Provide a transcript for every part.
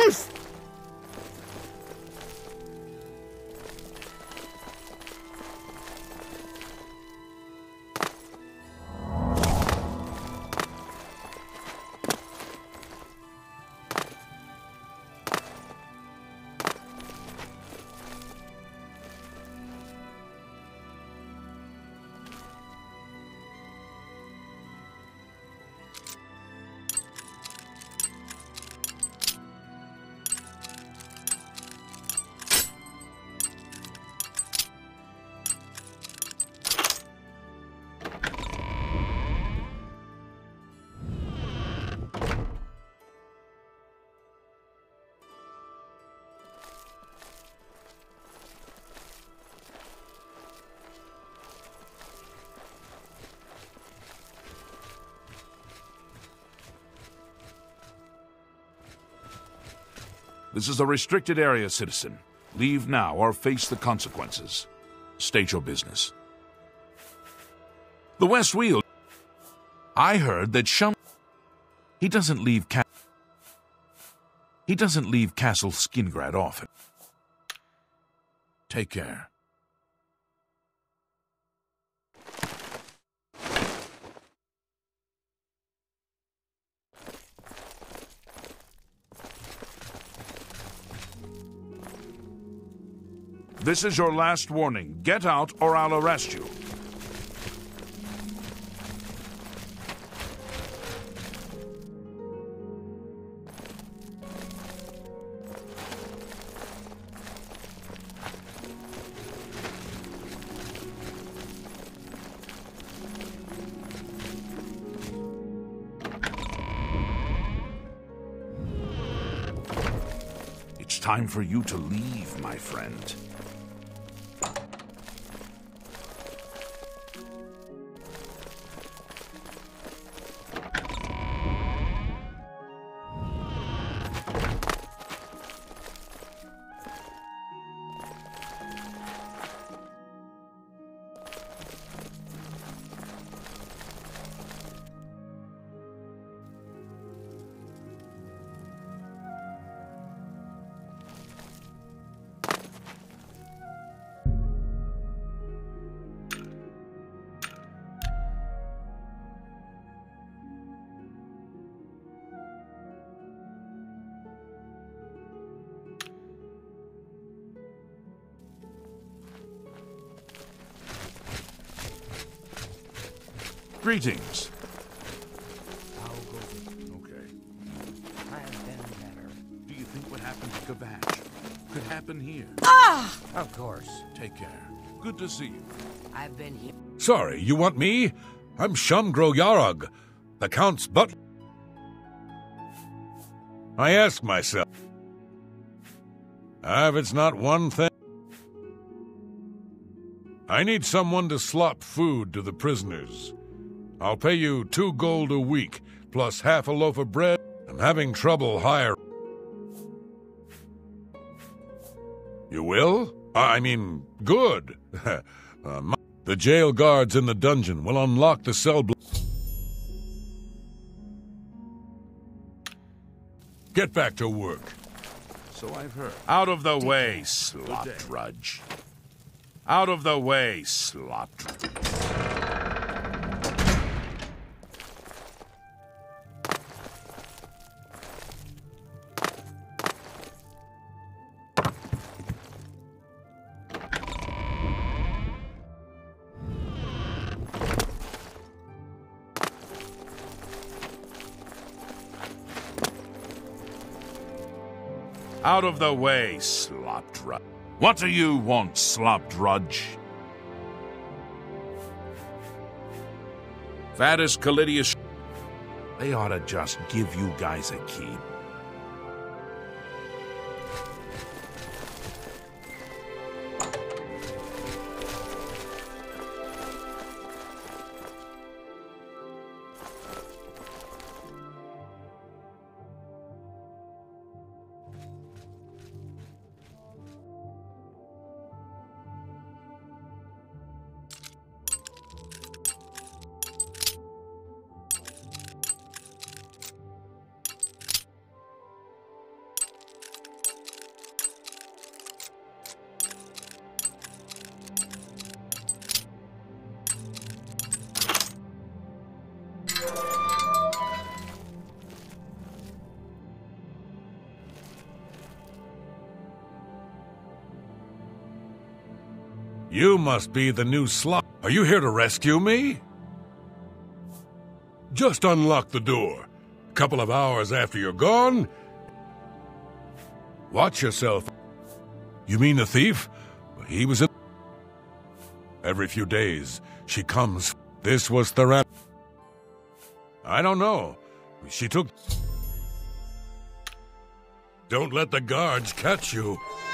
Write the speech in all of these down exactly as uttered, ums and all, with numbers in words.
This is a restricted area, citizen. Leave now or face the consequences. State your business. The West Wheel. I heard that Shum... He doesn't leave Ca... He doesn't leave Castle Skingrad often. Take care. This is your last warning. Get out or I'll arrest you. It's time for you to leave, my friend. Greetings. Okay. Do you think what happened to Kvatch could happen here? Ah! Of course. Take care. Good to see you. I've been here. Sorry, you want me? I'm Shumgro Yarog, the Count's butler. I ask myself, ah, if it's not one thing. I need someone to slop food to the prisoners. I'll pay you two gold a week, plus half a loaf of bread. I'm having trouble hiring. You will? I mean, good. uh, my... The jail guards in the dungeon will unlock the cell block. Get back to work. So I've heard. Out of the way, slot drudge. Out of the way, slot drudge. Out of the way, slop drudge. What do you want, slop drudge? Vadis Callidius. They ought to just give you guys a key. You must be the new slot. Are you here to rescue me? Just unlock the door. A couple of hours after you're gone. Watch yourself. You mean the thief? He was in... Every few days, she comes. This was Theran. I don't know. She took... Don't let the guards catch you.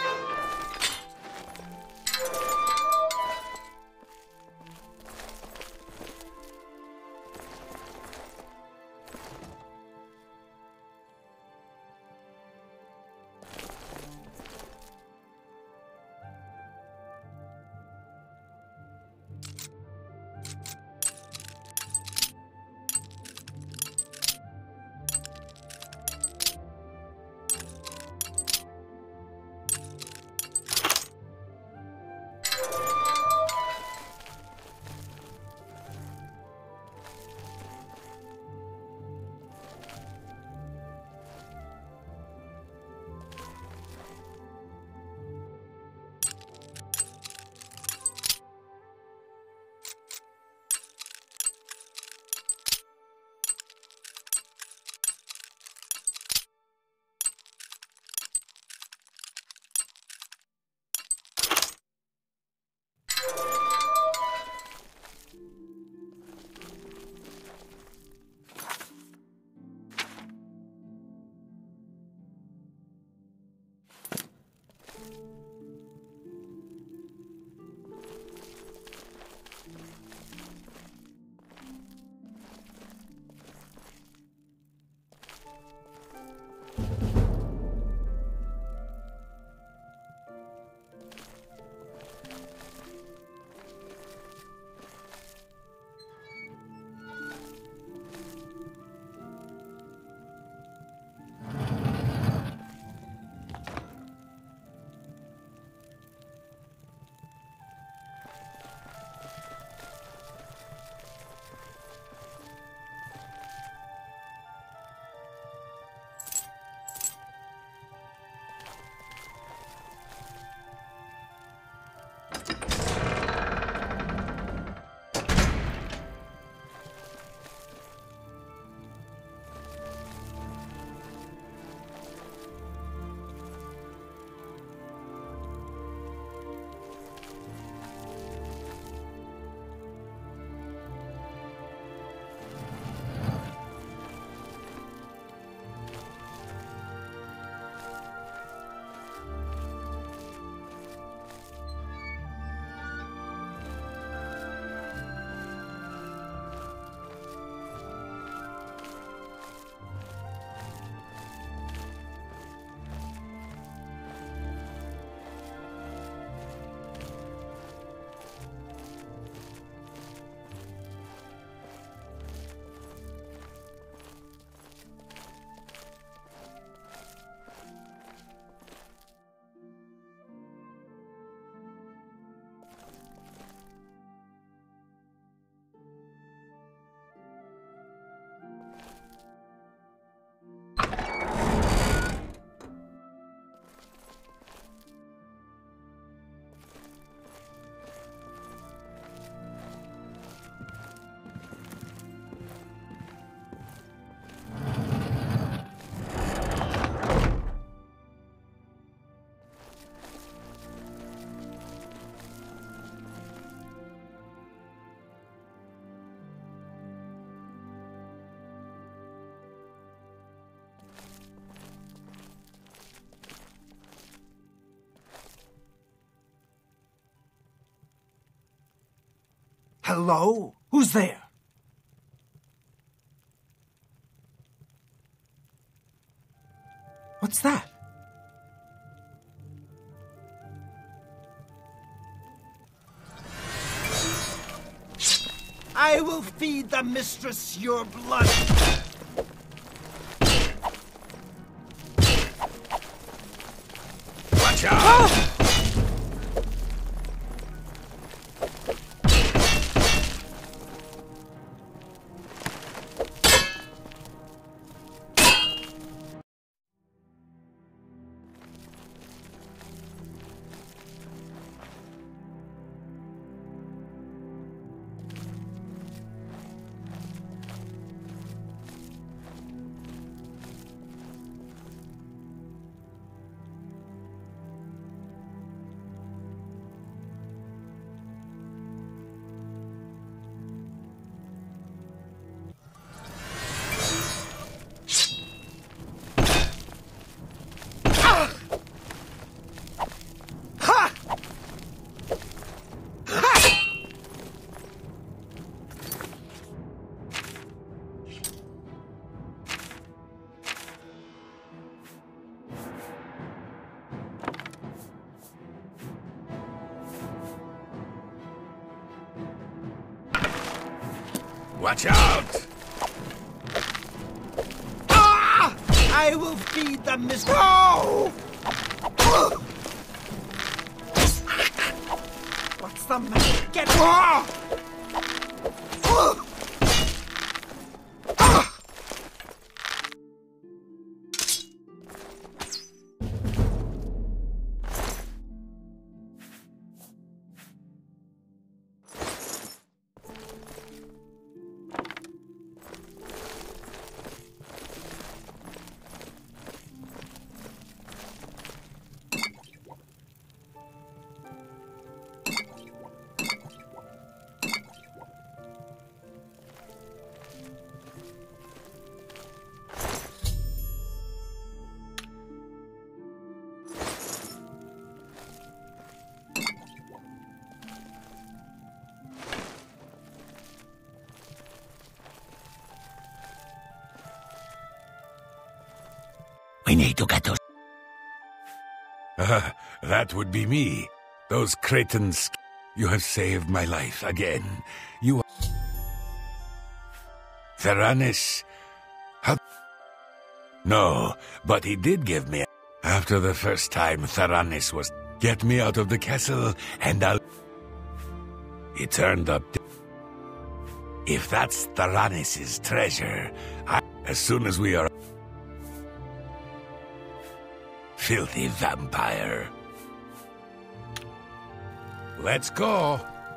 Hello? Who's there? What's that? I will feed the mistress your blood. Watch out! Ah! Watch out! Ah! I will feed the mistress. No! What's the matter? Get ah! We need to get those. Uh, that would be me. Those Cretans. You have saved my life again. You. Theranis. How. No, but he did give me. After the first time Theranis was. Get me out of the castle, and I'll. He turned up. If that's Theranis' treasure, I. As soon as we are. Filthy vampire. Let's go.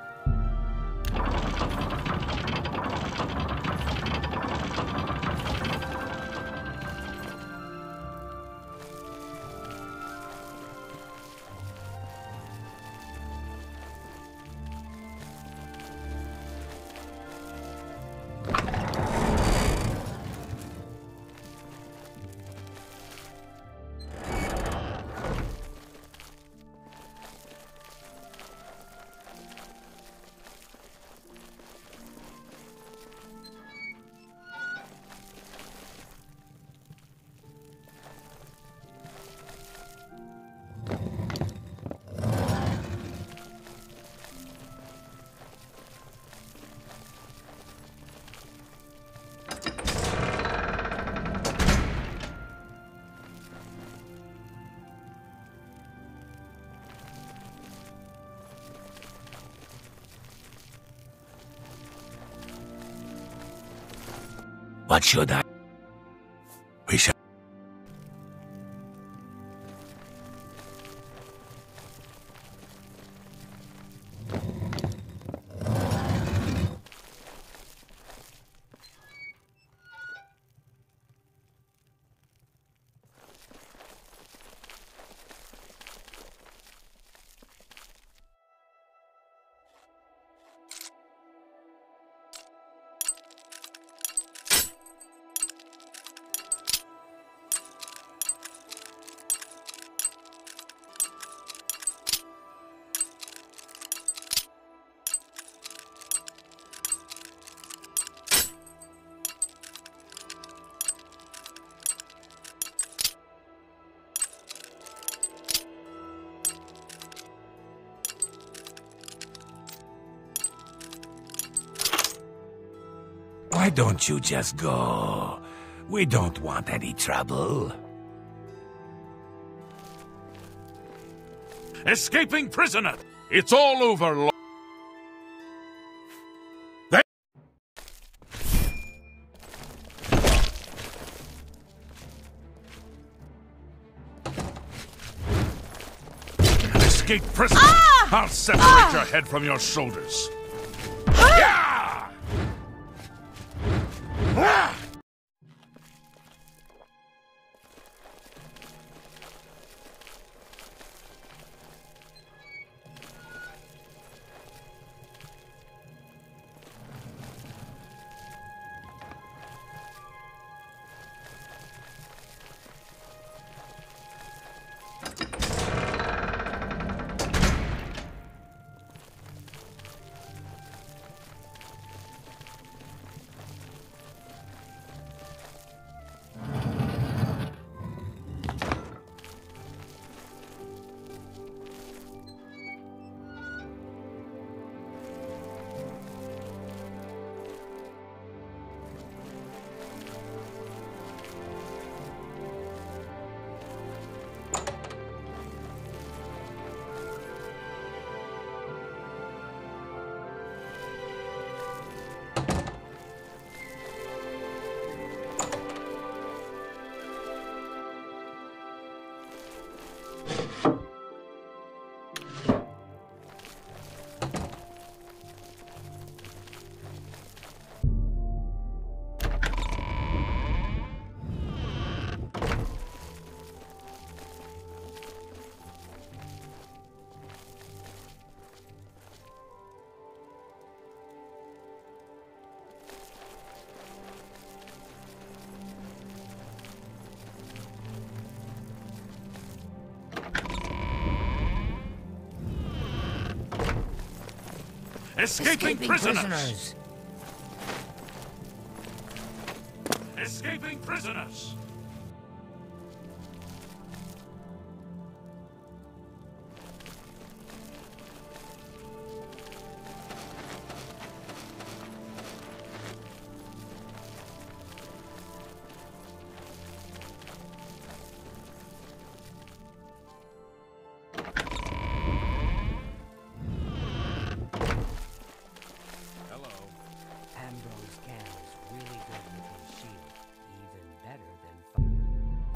What should I? We shall. Why don't you just go? We don't want any trouble. Escaping prisoner! It's all over, Lord. They- An escaped prisoner! Ah! I'll separate Ah! your head from your shoulders. Ah! Yeah! Ah! Escaping, Escaping prisoners. prisoners. Escaping prisoners. Ambrose Cannon's really good with his shield. Even better than...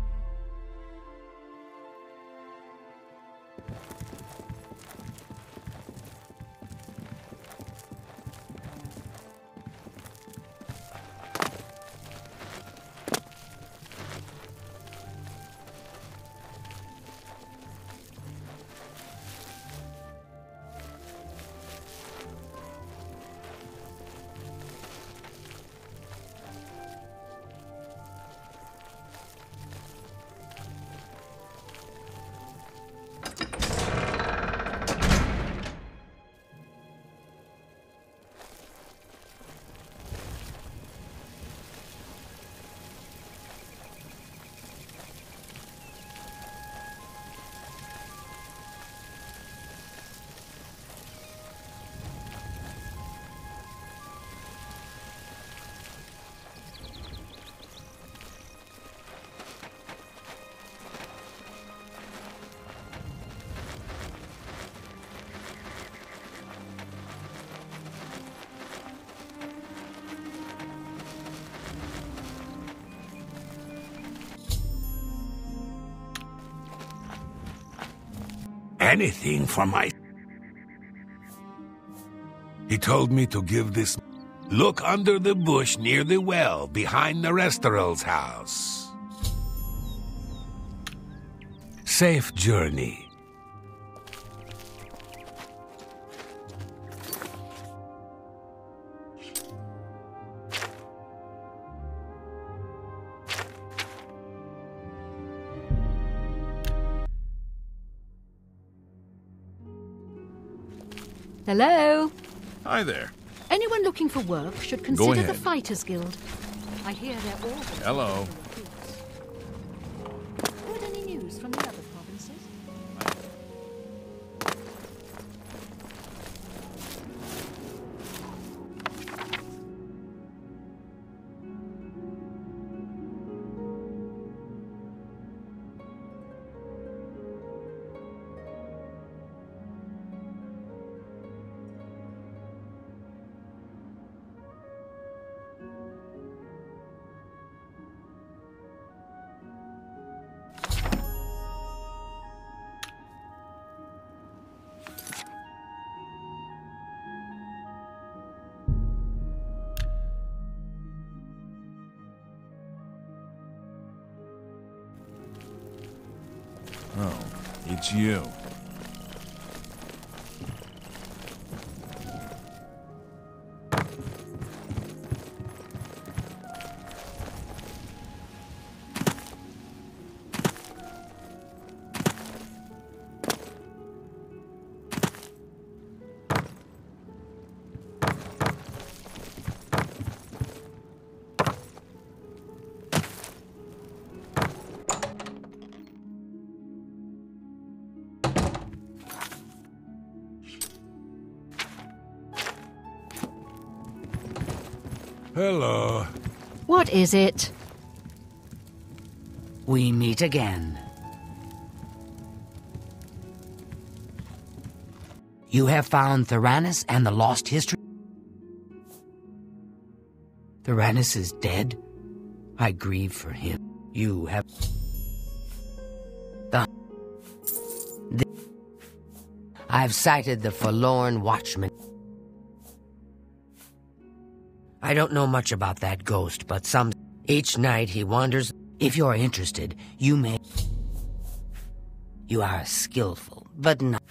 Anything for my... He told me to give this... Look under the bush near the well, behind the Restoral's house. Safe journey. Hello? Hi there. Anyone looking for work should Go consider the ahead. Fighters Guild. I hear they're all... Hello. Heard any news from the other provinces? Oh, it's you. Hello. What is it? We meet again. You have found Theranos and the lost history? Theranos is dead? I grieve for him. You have... The... the... I've sighted the forlorn watchman. I don't know much about that ghost, but some... Each night he wanders. If you're interested, you may... You are skillful, but not...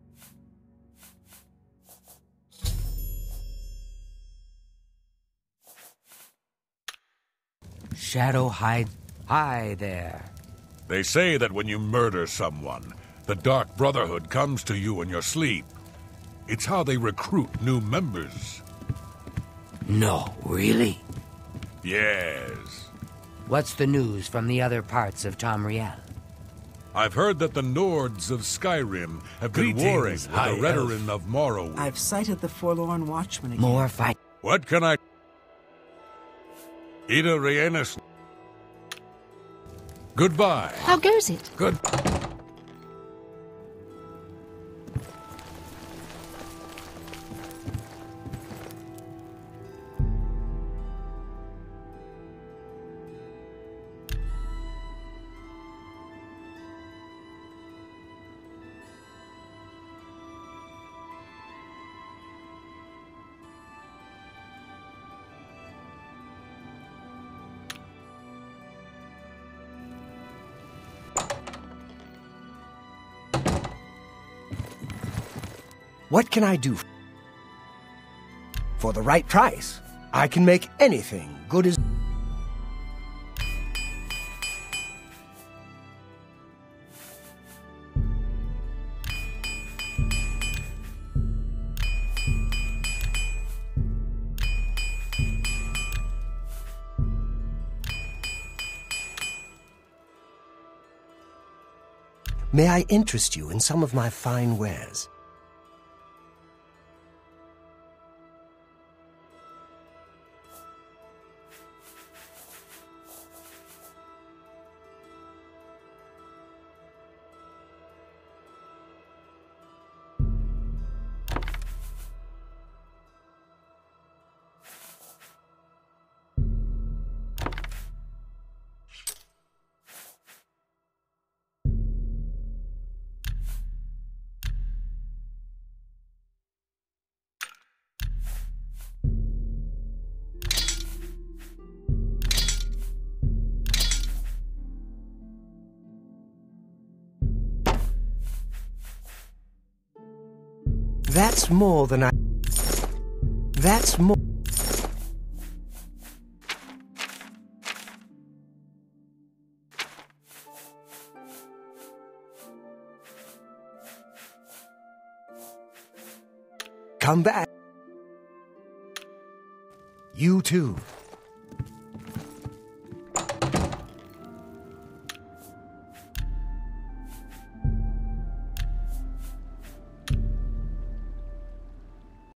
Shadow hide... Hi there. They say that when you murder someone, the Dark Brotherhood comes to you in your sleep. It's how they recruit new members. No, really? Yes. What's the news from the other parts of Tamriel? I've heard that the Nords of Skyrim have been Greetings, warring with High the Redoran of Morrowind. I've sighted the Forlorn Watchman again. More fight. What can I... Ida Rhaenys. Goodbye. How goes it? Good... What can I do? For the right price, I can make anything good as... May I interest you in some of my fine wares? That's more than I... That's more... Come back. You too.